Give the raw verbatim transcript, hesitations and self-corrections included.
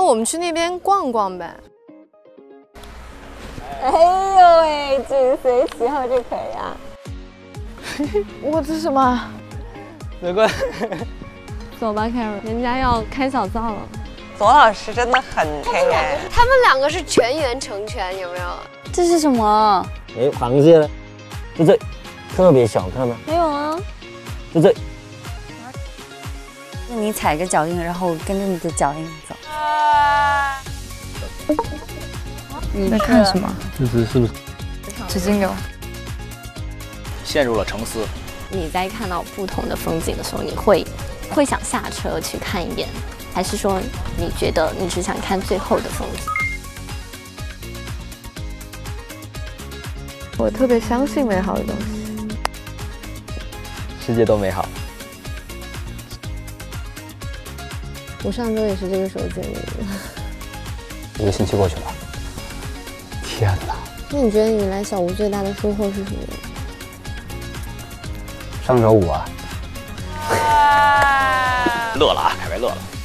我们去那边逛逛呗。 哎呦喂，紧随其后就可以啊。 我这是什么？ 没关。 走吧 ，Karen， 人家要开小灶了。 左老师真的很黑哎。 他们两个是全员成全，有没有？ 这是什么？ 哎，螃蟹呢？就这，特别小，看到没？ 没有啊。 就这。 那你踩个脚印，然后跟着你的脚印走。 你在看什么？ 这只是不是？ 纸巾给我。 陷入了沉思。 你在看到不同的风景的时候，你会会想下车去看一遍，还是说你觉得你只想看最后的风景？ 我特别相信美好的东西。 世界都美好。 我上周也是这个时候见你的。 一个星期过去了。天哪！ 那你觉得你来小屋最大的收获是什么？ 上周五啊。 乐了啊，凯文乐了。